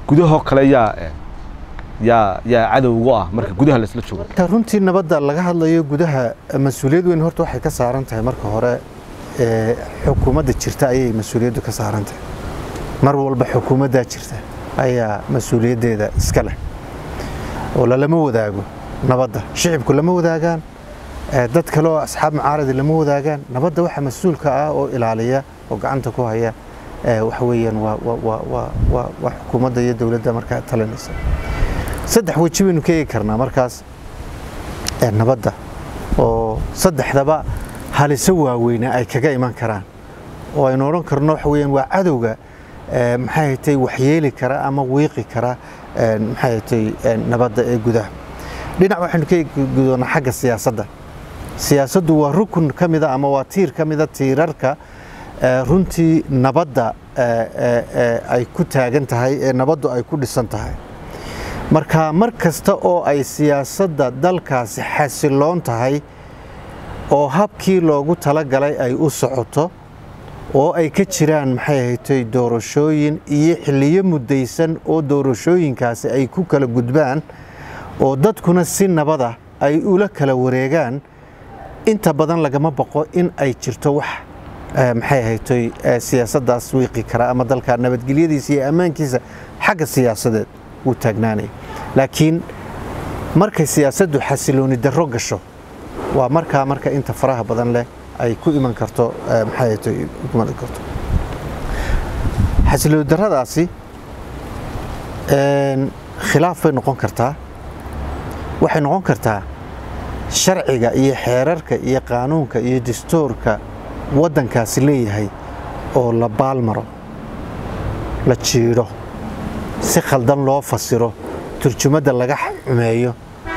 gudaha kale yaa cadowga ah marka gudaha la isla joogo runtii nabadda laga hadlayo gudaha mas'uuliyad weyn horta waxay ka saaran tahay marka hore xukuumadda jirta ayay mas'uuliyaddu ka saaran tahay mar walba xukuumadda jirta ayaa mas'uuliyaddeeda iska leh oo lama wadaago nabadda shicibku lama wadaagaan dad kale oo asxaab mucaarad lama wadaagaan nabadda waxa mas'uulka ah oo ilaaliya oo gacanta ku haya waxa weeyaan waa xukuumadda iyo dawladda marka talinaysa saddex waji baynu ka eegi karnaa markaas nabadda oo saddexdaba halisa waaweyna ay kaga iman karaan oo aynu oran karno waxa weeyaan waa cadowga maxay tahay waxyeeli kara ama wiiqi kara maxay tahay nabadda ee gudaha dhinac waxaynu ka gudoonaa xagga siyaasadda siyaasaddu waa rukun kamid ah ama waa tiir kamid ah tiirarka runtii nabadda ay ku taagan tahay ee nabaddu ay ku dhisan tahay marka mar kasta oo ay siyaasadda dalkaasi xasiloon tahay oo habkii loogu talagalay ay u socoto oo ay ka jiraan maxay ahayd doorashooyin iyo xilliyo mudaysan oo doorashooyinkaasi ay ku kala gudbaan oo dadkuna si nabada ay ula kala wareegaan inta badan lagama baqo in ay jirto wax maxay ahayd siyaasaddaas wiiqi kara ama dalka nabadgelyadiisa iyo ammaankiisa xagga siyaasadeed uu taagnaanay laakiin markay siyaasaddu xasilooni darro gasho waa marka inta faraha badan leh ay ku iman karto maxay ahayd ku iman karto xasilooni darradaasi khilaaf bay noqon kartaa waxay noqon kartaa sharciga iyo xeerarka iyo qaanuunka iyo dastuurka waddankaasi leeyahay oo la baalmaro la jiidho si khaldan loo fasiro turjumadda laga xumeeyo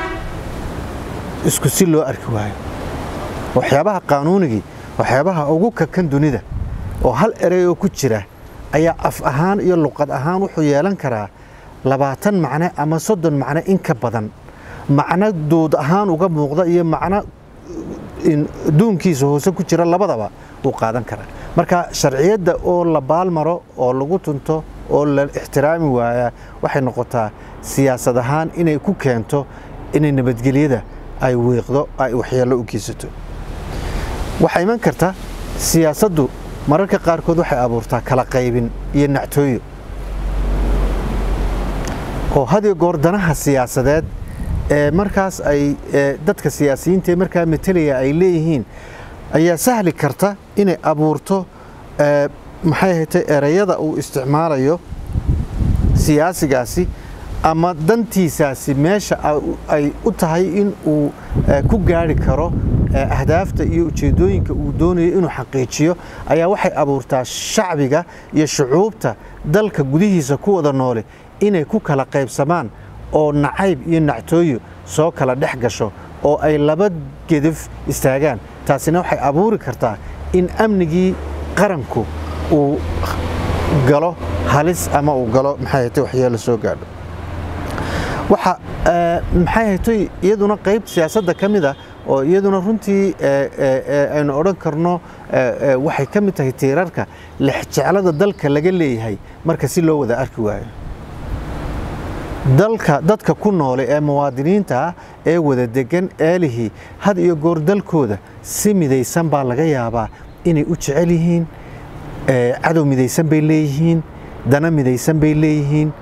isku si loo arki waayo waxyaabaha qaanuunigii waxyaabaha ugu kakan dunida oo hal erey oo ku jira ayaa af ahaan iyo luqad ahaan wuxuu yeelan karaa 20 macne ama 30 macne in ka badan macna dood ahaan uga muuqda iyo macna duunkiisa hoose ku jira labadaba uu qaadan kara marka sharciyada oo la baalmaro oo lagu tunto oo la ixtiraami waaya waxay noqotaa siyaasad ahaan inay ku keento inay nabadgelyada ay wiiqdo ay waxyeello u geysato waxay iman kartaa siyaasaddu mararka qaarkood waxay abuurtaa kala qaybin iyo nactooyo oo hadiyo goordanaha siyaasadeed markaas ay dadka siyaasiyiinta markaa metelaya ay leeyihiin ayaa sahli karta inay abuurto maxay ahayd erayada uu isticmaalayo siyaasigaasi ama dantiisaasi meesha ay u tahay in uu ku gaari karo ahdaafta iyo ujeedooyinka uu doonayo inuu xaqiijiyo ayaa waxay abuurtaa shacbiga iyo shucuubta dalka gudihiisa ku wada noole inay ku kala qaybsamaan oo nacayb iyo nactooyo soo kala dhex gasho oo ay laba gedaf istaagaan taasina waxay abuuri kartaa in amnigii qaranku uu galo halis ama uu galo maxay ahayd waxyeello soo gaadho waxa maxay ahayd iyaduna qayb siyaasadda ka mid ah oo iyaduna runtii aynu odhan karno waxay ka mid tahay tiirarka lexjeclada dalka laga leeyahay marka si loo wada arki waayo dadka ku noole ee muwaadiniinta ah ee wada degan eelihii had iyo goor dalkooda si midaysan baa laga yaabaa inay u jecel yihiin cadow midaysan bay leeyihiin dana midaysan bay leeyihiin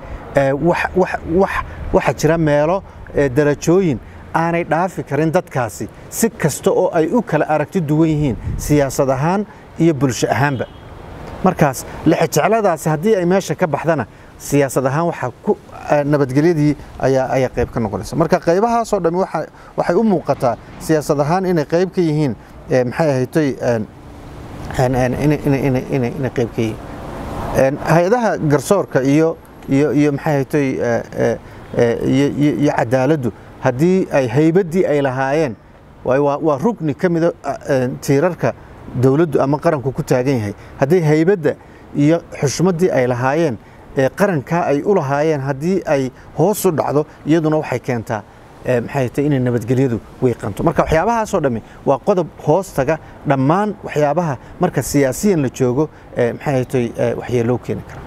waxa jira meelo darajooyin aanay dhaafi karin dadkaasi si kasta oo ay u kala aragti duwan yihiin siyaasad ahaan iyo bulsho ahaanba markaas lexjecladaasi haddii ay meesha ka baxdana siyaasad ahaan waxa ku nabadgelyadii ayaa qayb ka noqonaysa marka qaybahaas oo dhan waxay u muuqataa siyaasad ahaan inay qayb ka yihiin maxay ahayd inay qayb ka yihiin hay'adaha garsoorka iyo maxay ahayd iyo cadaaladdu haddii ay haybadii ay lahaayeen waa rukni ka mid tiirarka dawladdu ama qaranku ku taagan yahay haddii haybadda iyo xushmaddii ay lahaayeen qaranka ay u lahaayeen haddii ay hoos u dhacdo iyaduna waxay keentaa maxay tahay inay nabadgelyadu wiiqanto marka waxyaabahaas oo dhammi waa qodob hoos taga dhammaan waxyaabaha marka siyaasiyan la joogo maxay tahay waxyeello keeni kara